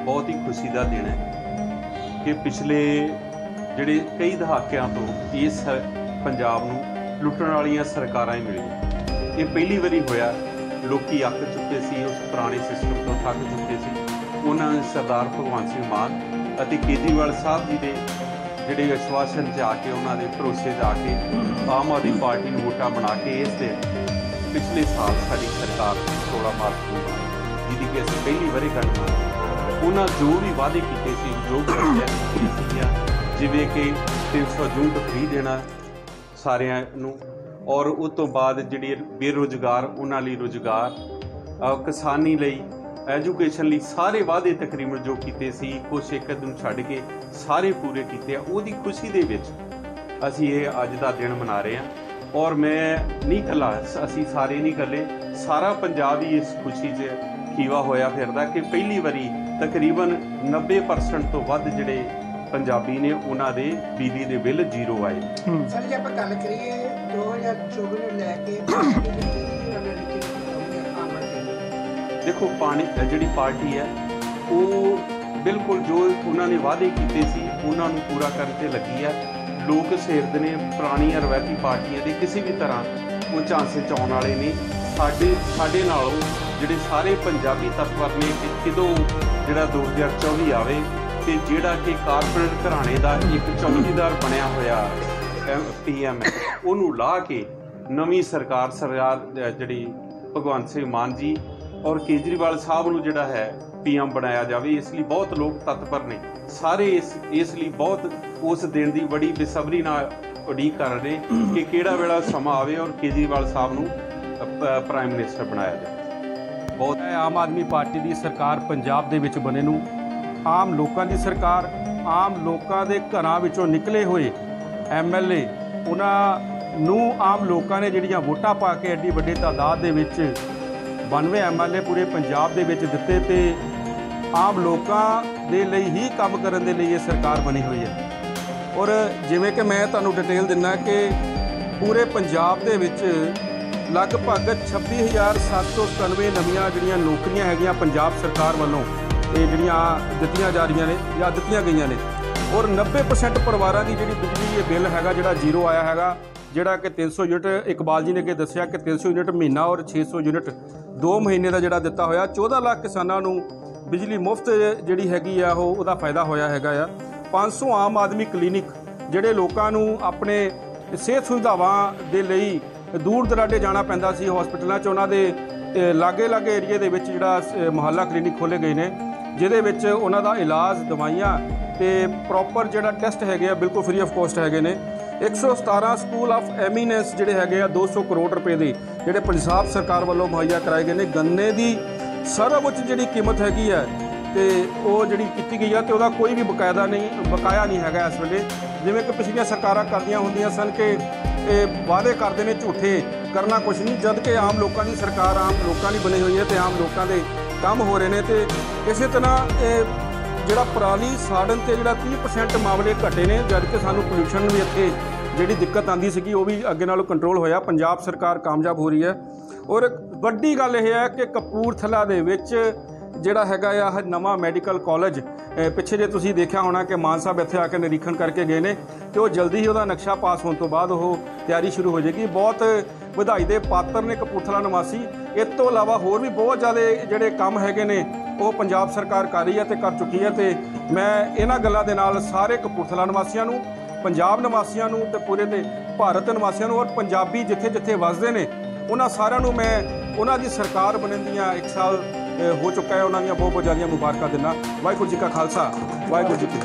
बहुत ही खुशी का दिन है कि पिछले ਜਿਹੜੇ कई ਦਹਾਕਿਆਂ ਤੋਂ इस पंजाब ਨੂੰ ਲੁੱਟਣ ਵਾਲੀਆਂ ਸਰਕਾਰਾਂ ਹੀ ਮਿਲੀਆਂ। ਇਹ ਪਹਿਲੀ ਵਾਰੀ ਹੋਇਆ। ਲੋਕੀ ਅੱਕ ਚੁੱਕੇ ਸੀ, ਉਸ ਪੁਰਾਣੇ ਸਿਸਟਮ ਤੋਂ ਥੱਕ ਚੁੱਕੇ ਸੀ। ਉਹਨਾਂ ਨੇ ਸਰਦਾਰ ਭਗਵੰਤ ਸਿੰਘ ਮਾਨ ਅਤੇ ਕੇਜਰੀਵਾਲ ਸਾਹਿਬ ਜੀ ਦੇ ਜਿਹੜੇ ਵਿਸ਼ਵਾਸਨ 'ਚ ਆ ਕੇ, ਉਹਨਾਂ ਦੇ ਭਰੋਸੇ 'ਚ ਆ ਕੇ ਆਮ ਆਦਮੀ ਪਾਰਟੀ ਨੂੰ ਵੋਟਾਂ ਬਣਾ ਕੇ ਇਸ ਦੇ ਪਿਛਲੇ ਸਾਲ ਸਾਡੀ ਸਰਕਾਰ 16 ਮਾਰਚ ਨੂੰ ਬਣਾਈ, ਜਿਹਦੀ ਕਿ ਅਸੀਂ ਪਹਿਲੀ ਵਾਰੀ ਕਰਨਾ। ਉਹਨਾਂ ਜੋ ਵੀ ਵਾਅਦੇ ਕੀਤੇ ਸੀ, ਜੋ ਸੀਗੀਆਂ, ਜਿਵੇਂ ਕਿ 300 ਯੂਨਿਟ ਫ੍ਰੀ ਦੇਣਾ ਸਾਰਿਆਂ ਨੂੰ, ਔਰ ਉਸ ਤੋਂ ਬਾਅਦ ਜਿਹੜੀ ਬੇਰੁਜ਼ਗਾਰ ਉਹਨਾਂ ਲਈ ਰੁਜ਼ਗਾਰ, ਕਿਸਾਨੀ ਲਈ, ਐਜੂਕੇਸ਼ਨ ਲਈ ਸਾਰੇ ਵਾਅਦੇ ਤਕਰੀਬਨ ਜੋ ਕੀਤੇ ਸੀ, ਕੁਛ ਇੱਕ ਨੂੰ ਛੱਡ ਕੇ ਸਾਰੇ ਪੂਰੇ ਕੀਤੇ ਆ। ਉਹਦੀ ਖੁਸ਼ੀ ਦੇ ਵਿੱਚ ਅਸੀਂ ਇਹ ਅੱਜ ਦਾ ਦਿਨ ਮਨਾ ਰਹੇ ਹਾਂ। ਔਰ ਮੈਂ ਨਹੀਂ ਇਕੱਲਾ, ਅਸੀਂ ਸਾਰੇ ਨਹੀਂ ਇਕੱਲੇ, ਸਾਰਾ ਪੰਜਾਬ ਹੀ ਇਸ ਖੁਸ਼ੀ 'ਚ ਖੀਵਾ ਹੋਇਆ ਫਿਰਦਾ ਕਿ ਪਹਿਲੀ ਵਾਰੀ ਤਕਰੀਬਨ 90% ਤੋਂ ਵੱਧ ਜਿਹੜੇ ਪੰਜਾਬੀ ਨੇ ਉਹਨਾਂ ਦੇ ਬਿਜਲੀ ਦੇ ਬਿੱਲ ਜ਼ੀਰੋ ਆਏ। ਸਰ ਜੇ ਆਪਾਂ ਗੱਲ ਕਰੀਏ 2024 ਨੂੰ ਲੈ ਕੇ ਦੇਖੋ, ਜਿਹੜੀ ਪਾਰਟੀ ਹੈ ਉਹ ਬਿਲਕੁਲ ਜੋ ਉਹਨਾਂ ਨੇ ਵਾਅਦੇ ਕੀਤੇ ਸੀ ਉਹਨਾਂ ਨੂੰ ਪੂਰਾ ਕਰਨ 'ਤੇ ਲੱਗੀ ਹੈ। ਲੋਕ ਸਿਰਦ ਨੇ ਪੁਰਾਣੀਆਂ ਰਵਾਇਤੀ ਪਾਰਟੀਆਂ ਦੇ ਕਿਸੇ ਵੀ ਤਰ੍ਹਾਂ ਉਹ ਝਾਂਸੇ 'ਚ ਆਉਣ ਵਾਲੇ ਨੇ। ਸਾਡੇ ਨਾਲੋਂ ਜਿਹੜੇ ਸਾਰੇ ਪੰਜਾਬੀ ਤੱਤਵਰ ਨੇ ਕਿ ਕਦੋਂ ਜਿਹੜਾ 2024 ਆਵੇ ਤੇ ਜਿਹੜਾ ਕਿ ਕਾਰਪੋਰੇਟ ਘਰਾਣੇ ਦਾ ਇੱਕ ਚੌਕੀਦਾਰ ਬਣਿਆ ਹੋਇਆ PM ਹੈ, ਉਹਨੂੰ ਲਾ ਕੇ ਨਵੀਂ ਸਰਕਾਰ ਜਿਹੜੀ ਭਗਵੰਤ ਸਿੰਘ ਮਾਨ ਜੀ ਔਰ ਕੇਜਰੀਵਾਲ ਸਾਹਿਬ ਨੂੰ ਜਿਹੜਾ ਹੈ PM ਬਣਾਇਆ ਜਾਵੇ। ਇਸ ਲਈ ਬਹੁਤ ਲੋਕ ਤਤਪਰ ਨੇ, ਸਾਰੇ ਇਸ ਲਈ ਬਹੁਤ ਉਸ ਦਿਨ ਦੀ ਬੜੀ ਬੇਸਬਰੀ ਨਾਲ ਉਡੀਕ ਕਰ ਰਹੇ ਕਿ ਕਿਹੜਾ ਵੇਲਾ ਸਮਾਂ ਆਵੇ ਔਰ ਕੇਜਰੀਵਾਲ ਸਾਹਿਬ ਨੂੰ ਪ੍ਰਾਈਮ ਮਿਨਿਸਟਰ ਬਣਾਇਆ ਜਾਵੇ। ਬਹੁਤ ਆਮ ਆਦਮੀ ਪਾਰਟੀ ਦੀ ਸਰਕਾਰ ਪੰਜਾਬ ਦੇ ਵਿੱਚ ਬਣੇ ਨੂੰ, ਆਮ ਲੋਕਾਂ ਦੀ ਸਰਕਾਰ, ਆਮ ਲੋਕਾਂ ਦੇ ਘਰਾਂ ਵਿੱਚੋਂ ਨਿਕਲੇ ਹੋਏ MLA, ਉਹਨਾਂ ਨੂੰ ਆਮ ਲੋਕਾਂ ਨੇ ਜਿਹੜੀਆਂ ਵੋਟਾਂ ਪਾ ਕੇ ਐਡੀ ਵੱਡੀ ਤਾਦਾਦ ਦੇ ਵਿੱਚ 92 MLA ਪੂਰੇ ਪੰਜਾਬ ਦੇ ਵਿੱਚ ਦਿੱਤੇ ਤੇ ਆਮ ਲੋਕਾਂ ਦੇ ਲਈ ਹੀ ਕੰਮ ਕਰਨ ਦੇ ਲਈ ਇਹ ਸਰਕਾਰ ਬਣੀ ਹੋਈ ਹੈ। ਔਰ ਜਿਵੇਂ ਕਿ ਮੈਂ ਤੁਹਾਨੂੰ ਡਿਟੇਲ ਦਿੰਦਾ ਕਿ ਪੂਰੇ ਪੰਜਾਬ ਦੇ ਵਿੱਚ ਲਗਭਗ 26,797 ਨਵੀਆਂ ਜਿਹੜੀਆਂ ਨੌਕਰੀਆਂ ਹੈਗੀਆਂ ਪੰਜਾਬ ਸਰਕਾਰ ਵੱਲੋਂ ਇਹ ਜਿਹੜੀਆਂ ਦਿੱਤੀਆਂ ਜਾ ਰਹੀਆਂ ਨੇ ਜਾਂ ਦਿੱਤੀਆਂ ਗਈਆਂ ਨੇ। ਔਰ 90% ਪਰਿਵਾਰਾਂ ਦੀ ਜਿਹੜੀ ਬਿਜਲੀ ਇਹ ਬਿੱਲ ਹੈਗਾ ਜਿਹੜਾ ਜ਼ੀਰੋ ਆਇਆ ਹੈਗਾ, ਜਿਹੜਾ ਕਿ 300 ਯੂਨਿਟ ਇਕਬਾਲ ਜੀ ਨੇ ਕਿ ਦੱਸਿਆ ਕਿ 300 ਯੂਨਿਟ ਮਹੀਨਾ ਔਰ 600 ਯੂਨਿਟ 2 ਮਹੀਨੇ ਦਾ ਜਿਹੜਾ ਦਿੱਤਾ ਹੋਇਆ। 14 ਲੱਖ ਕਿਸਾਨਾਂ ਨੂੰ ਬਿਜਲੀ ਮੁਫਤ ਜਿਹੜੀ ਹੈਗੀ ਆ ਉਹਦਾ ਫਾਇਦਾ ਹੋਇਆ ਹੈਗਾ ਆ। 500 ਆਮ ਆਦਮੀ ਕਲੀਨਿਕ ਜਿਹੜੇ ਲੋਕਾਂ ਨੂੰ ਆਪਣੇ ਸਿਹਤ ਸੁਵਿਧਾਵਾਂ ਦੇ ਲਈ ਦੂਰ ਦਰਾਡੇ ਜਾਣਾ ਪੈਂਦਾ ਸੀ ਹਸਪਤਾਲਾਂ 'ਚ, ਉਹਨਾਂ ਦੇ ਲਾਗੇ ਏਰੀਏ ਦੇ ਵਿੱਚ ਜਿਹੜਾ ਮੁਹੱਲਾ ਕਲੀਨਿਕ ਖੋਲ੍ਹੇ ਗਏ ਨੇ, ਜਿਹਦੇ ਵਿੱਚ ਉਹਨਾਂ ਦਾ ਇਲਾਜ, ਦਵਾਈਆਂ ਤੇ ਪ੍ਰੋਪਰ ਜਿਹੜਾ ਟੈਸਟ ਹੈਗੇ ਆ ਬਿਲਕੁਲ ਫ੍ਰੀ ਆਫ ਕੋਸਟ ਹੈਗੇ ਨੇ। 117 ਸਕੂਲ ਆਫ ਐਮੀਨੈਂਸ ਜਿਹੜੇ ਹੈਗੇ ਆ 200 ਕਰੋੜ ਰੁਪਏ ਦੇ ਜਿਹੜੇ ਪੰਜਾਬ ਸਰਕਾਰ ਵੱਲੋਂ ਮੁਹੱਈਆ ਕਰਾਏ ਗਏ ਨੇ। ਗੰਨੇ ਦੀ ਸਰਵਉੱਚ ਜਿਹੜੀ ਕੀਮਤ ਹੈਗੀ ਹੈ ਤੇ ਉਹ ਜਿਹੜੀ ਕੀਤੀ ਗਈ ਆ ਤੇ ਉਹਦਾ ਕੋਈ ਵੀ ਬਕਾਇਆ ਨਹੀਂ ਹੈਗਾ ਇਸ ਵੇਲੇ। ਜਿਵੇਂ ਕਿ ਪਿਛਲੀਆਂ ਸਰਕਾਰਾਂ ਕਰਦੀਆਂ ਹੁੰਦੀਆਂ ਸਨ ਕਿ ਇਹ ਵਾਅਦੇ ਕਰਦੇ ਨੇ ਝੂਠੇ, ਕਰਨਾ ਕੁਛ ਨਹੀਂ, ਜਦ ਕਿ ਆਮ ਲੋਕਾਂ ਦੀ ਸਰਕਾਰ ਆਮ ਲੋਕਾਂ ਦੀ ਬਣੀ ਹੋਈ ਹੈ ਤੇ ਆਮ ਲੋਕਾਂ ਦੇ ਕੰਮ ਹੋ ਰਹੇ ਨੇ। ਤੇ ਇਸੇ ਤਰ੍ਹਾਂ ਇਹ ਜਿਹੜਾ ਪਰਾਲੀ ਸਾੜਨ ਤੇ ਜਿਹੜਾ 30% ਮਾਮਲੇ ਘਟੇ ਨੇ, ਜਦ ਕਿ ਸਾਨੂੰ ਪੋਲਿਊਸ਼ਨ ਵੀ ਇੱਥੇ ਜਿਹੜੀ ਦਿੱਕਤ ਆਉਂਦੀ ਸੀਗੀ ਉਹ ਵੀ ਅੱਗੇ ਨਾਲੋਂ ਕੰਟਰੋਲ ਹੋਇਆ। ਪੰਜਾਬ ਸਰਕਾਰ ਕਾਮਯਾਬ ਹੋ ਰਹੀ ਹੈ। ਔਰ ਵੱਡੀ ਗੱਲ ਇਹ ਹੈ ਕਿ ਕਪੂਰਥਲਾ ਦੇ ਵਿੱਚ ਜਿਹੜਾ ਹੈਗਾ ਆ ਨਵਾਂ ਮੈਡੀਕਲ ਕਾਲਜ, ਪਿੱਛੇ ਜੇ ਤੁਸੀਂ ਦੇਖਿਆ ਹੋਣਾ ਕਿ ਮਾਨ ਸਾਹਿਬ ਇੱਥੇ ਆ ਕੇ ਨਿਰੀਖਣ ਕਰਕੇ ਗਏ ਨੇ ਤੇ ਉਹ ਜਲਦੀ ਹੀ ਉਹਦਾ ਨਕਸ਼ਾ ਪਾਸ ਹੋਣ ਤੋਂ ਬਾਅਦ ਉਹ ਤਿਆਰੀ ਸ਼ੁਰੂ ਹੋ ਜਾਏਗੀ। ਬਹੁਤ ਵਧਾਈ ਦੇ ਪਾਤਰ ਨੇ ਕਪੂਰਥਲਾ ਨਿਵਾਸੀ। ਇਸ ਤੋਂ ਇਲਾਵਾ ਹੋਰ ਵੀ ਬਹੁਤ ਜ਼ਿਆਦਾ ਜਿਹੜੇ ਕੰਮ ਹੈਗੇ ਨੇ ਉਹ ਪੰਜਾਬ ਸਰਕਾਰ ਕਰ ਰਹੀ ਹੈ ਤੇ ਕਰ ਚੁੱਕੀ ਹੈ। ਤੇ ਮੈਂ ਇਹਨਾਂ ਗੱਲਾਂ ਦੇ ਨਾਲ ਸਾਰੇ ਕਪੂਰਥਲਾ ਨਿਵਾਸੀਆਂ ਨੂੰ, ਪੰਜਾਬ ਨਿਵਾਸੀਆਂ ਨੂੰ ਤੇ ਪੂਰੇ ਦੇ ਭਾਰਤ ਨਿਵਾਸੀਆਂ ਨੂੰ ਔਰ ਪੰਜਾਬੀ ਜਿੱਥੇ ਜਿੱਥੇ ਵੱਸਦੇ ਨੇ ਉਹਨਾਂ ਸਾਰਿਆਂ ਨੂੰ ਮੈਂ ਉਹਨਾਂ ਦੀ ਸਰਕਾਰ ਬਣਨ ਦੀਆਂ 1 ਸਾਲ ਹੋ ਚੁੱਕਾ ਹੈ, ਉਹਨਾਂ ਦੀਆਂ ਬਹੁਤ ਜ਼ਿਆਦੀਆਂ ਮੁਬਾਰਕਾਂ ਦਿੰਦਾ। ਵਾਹਿਗੁਰੂ ਜੀ ਕਾ ਖਾਲਸਾ, ਵਾਹਿਗੁਰੂ ਜੀ ਕੀ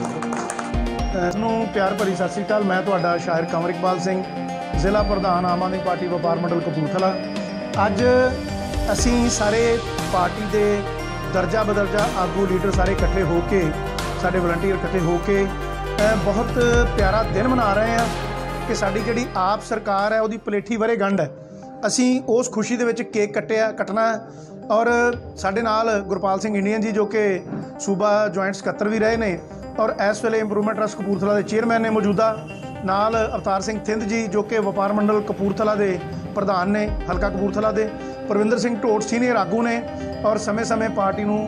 ਫਤਿਹ। ਨੂੰ ਪਿਆਰ ਭਰੀ ਸਤਿ ਸ਼੍ਰੀ ਅਕਾਲ। ਮੈਂ ਤੁਹਾਡਾ ਸ਼ਾਇਰ ਕੰਵਰ ਇਕਬਾਲ ਸਿੰਘ, ਜ਼ਿਲ੍ਹਾ ਪ੍ਰਧਾਨ ਆਮ ਆਦਮੀ ਪਾਰਟੀ ਵਪਾਰ ਮੰਡਲ ਕਪੂਰਥਲਾ। ਅੱਜ ਅਸੀਂ ਸਾਰੇ ਪਾਰਟੀ ਦੇ ਦਰਜਾ ਬਦਰਜਾ ਆਗੂ ਲੀਡਰ ਸਾਰੇ ਇਕੱਠੇ ਹੋ ਕੇ, ਸਾਡੇ ਵਲੰਟੀਅਰ ਇਕੱਠੇ ਹੋ ਕੇ ਬਹੁਤ ਪਿਆਰਾ ਦਿਨ ਮਨਾ ਰਹੇ ਹਾਂ ਕਿ ਸਾਡੀ ਜਿਹੜੀ ਆਪ ਸਰਕਾਰ ਹੈ ਉਹਦੀ ਪਲੇਠੀ ਵਰ੍ਹੇਗੰਢ ਹੈ। ਅਸੀਂ ਉਸ ਖੁਸ਼ੀ ਦੇ ਵਿੱਚ ਕੇਕ ਕੱਟਣਾ ਔਰ ਸਾਡੇ ਨਾਲ ਗੁਰਪਾਲ ਸਿੰਘ ਇੰਡੀਅਨ ਜੀ ਜੋ ਕਿ ਸੂਬਾ ਜੁਆਇੰਟ ਸਕੱਤਰ ਵੀ ਰਹੇ ਨੇ ਔਰ ਇਸ ਵੇਲੇ ਇੰਪਰੂਵਮੈਂਟ ਟਰੱਸਟ ਕਪੂਰਥਲਾ ਦੇ ਚੇਅਰਮੈਨ ਨੇ ਮੌਜੂਦਾ, ਨਾਲ ਅਵਤਾਰ ਸਿੰਘ ਥਿੰਦ ਜੀ ਜੋ ਕਿ ਵਪਾਰ ਮੰਡਲ ਕਪੂਰਥਲਾ ਦੇ ਪ੍ਰਧਾਨ ਨੇ ਹਲਕਾ ਕਪੂਰਥਲਾ ਦੇ, ਪਰਵਿੰਦਰ ਸਿੰਘ ਢੋਟ ਸੀਨੀਅਰ ਆਗੂ ਨੇ ਔਰ ਸਮੇਂ-ਸਮੇਂ ਪਾਰਟੀ ਨੂੰ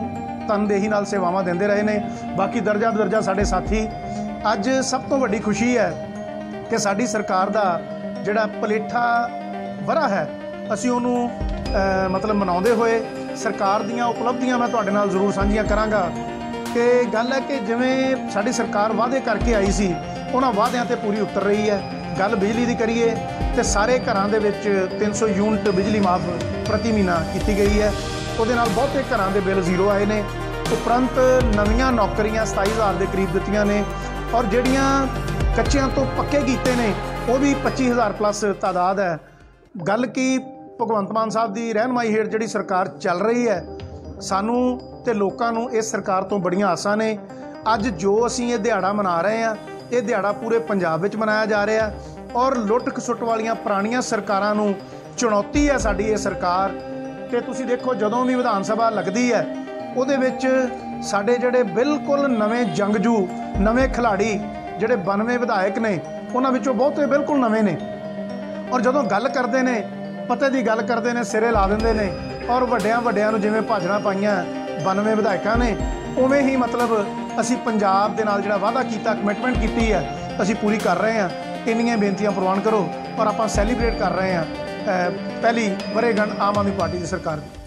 ਤਨਦੇਹੀ ਨਾਲ ਸੇਵਾਵਾਂ ਦਿੰਦੇ ਰਹੇ ਨੇ। ਬਾਕੀ ਦਰਜਾ ਬਦਰਜਾ ਸਾਡੇ ਸਾਥੀ, ਅੱਜ ਸਭ ਤੋਂ ਵੱਡੀ ਖੁਸ਼ੀ ਹੈ ਕਿ ਸਾਡੀ ਸਰਕਾਰ ਦਾ ਜਿਹੜਾ ਪਲੇਠਾ ਵਰ੍ਹਾ ਹੈ ਅਸੀਂ ਉਹਨੂੰ ਮਤਲਬ ਮਨਾਉਂਦੇ ਹੋਏ ਸਰਕਾਰ ਦੀਆਂ ਉਪਲਬਧੀਆਂ ਮੈਂ ਤੁਹਾਡੇ ਨਾਲ ਜ਼ਰੂਰ ਸਾਂਝੀਆਂ ਕਰਾਂਗਾ। ਕਿ ਗੱਲ ਹੈ ਕਿ ਜਿਵੇਂ ਸਾਡੀ ਸਰਕਾਰ ਵਾਅਦੇ ਕਰਕੇ ਆਈ ਸੀ ਉਹਨਾਂ ਵਾਅਦਿਆਂ ਤੇ ਪੂਰੀ ਉਤਰ ਰਹੀ ਹੈ। ਗੱਲ ਬਿਜਲੀ ਦੀ ਕਰੀਏ ਤੇ ਸਾਰੇ ਘਰਾਂ ਦੇ ਵਿੱਚ 300 ਯੂਨਿਟ ਬਿਜਲੀ ਮਾਫ ਪ੍ਰਤੀ ਮਹੀਨਾ ਕੀਤੀ ਗਈ ਹੈ। ਉਹਦੇ ਨਾਲ ਬਹੁਤੇ ਘਰਾਂ ਦੇ ਬਿੱਲ ਜ਼ੀਰੋ ਆਏ ਨੇ। ਉਪਰੰਤ ਨਵੀਆਂ ਨੌਕਰੀਆਂ 27,000 ਦੇ ਕਰੀਬ ਦਿੱਤੀਆਂ ਨੇ ਔਰ ਜਿਹੜੀਆਂ ਕੱਚਿਆਂ ਤੋਂ ਪੱਕੇ ਕੀਤੇ ਨੇ ਉਹ ਵੀ 25,000 ਪਲੱਸ ਤਾਦਾਦ ਹੈ। ਗੱਲ ਕੀ ਭਗਵੰਤ ਮਾਨ ਸਾਹਿਬ ਦੀ ਰਹਿਨਮਾਈ ਹੇਠ ਜਿਹੜੀ ਸਰਕਾਰ ਚੱਲ ਰਹੀ ਹੈ, ਸਾਨੂੰ ਤੇ ਲੋਕਾਂ ਨੂੰ ਇਸ ਸਰਕਾਰ ਤੋਂ ਬੜੀਆਂ ਆਸਾਂ ਨੇ। ਅੱਜ ਜੋ ਅਸੀਂ ਇਹ ਦਿਹਾੜਾ ਮਨਾ ਰਹੇ ਹਾਂ, ਇਹ ਦਿਹਾੜਾ ਪੂਰੇ ਪੰਜਾਬ ਵਿੱਚ ਮਨਾਇਆ ਜਾ ਰਿਹਾ ਔਰ ਲੁੱਟ ਖਸੁੱਟ ਵਾਲੀਆਂ ਪੁਰਾਣੀਆਂ ਸਰਕਾਰਾਂ ਨੂੰ ਚੁਣੌਤੀ ਹੈ ਸਾਡੀ ਇਹ ਸਰਕਾਰ। ਤੇ ਤੁਸੀਂ ਦੇਖੋ ਜਦੋਂ ਵੀ ਵਿਧਾਨ ਸਭਾ ਲੱਗਦੀ ਹੈ ਉਹਦੇ ਵਿੱਚ ਸਾਡੇ ਜਿਹੜੇ ਬਿਲਕੁਲ ਨਵੇਂ ਜੰਗਜੂ, ਨਵੇਂ ਖਿਲਾੜੀ ਜਿਹੜੇ 92 ਵਿਧਾਇਕ ਨੇ ਉਹਨਾਂ ਵਿੱਚੋਂ ਬਹੁਤੇ ਬਿਲਕੁਲ ਨਵੇਂ ਨੇ ਔਰ ਜਦੋਂ ਗੱਲ ਕਰਦੇ ਨੇ ਪਤੇ ਦੀ ਗੱਲ ਕਰਦੇ ਨੇ ਸਿਰੇ ਲਾ ਦਿੰਦੇ ਨੇ ਔਰ ਵੱਡਿਆਂ ਨੂੰ ਜਿਵੇਂ ਭਾਜੜਾਂ ਪਾਈਆਂ 92 ਵਿਧਾਇਕਾਂ ਨੇ ਉਵੇਂ ਹੀ ਮਤਲਬ ਅਸੀਂ ਪੰਜਾਬ ਦੇ ਨਾਲ ਜਿਹੜਾ ਵਾਅਦਾ ਕੀਤਾ, ਕਮਿਟਮੈਂਟ ਕੀਤੀ ਹੈ, ਅਸੀਂ ਪੂਰੀ ਕਰ ਰਹੇ ਹਾਂ। ਇੰਨੀਆਂ ਬੇਨਤੀਆਂ ਪ੍ਰਵਾਨ ਕਰੋ ਔਰ ਆਪਾਂ ਸੈਲੀਬ੍ਰੇਟ ਕਰ ਰਹੇ ਹਾਂ ਪਹਿਲੀ ਵਰ੍ਹੇਗੰਢ ਆਮ ਆਦਮੀ ਪਾਰਟੀ ਦੀ ਸਰਕਾਰ ਦੀ।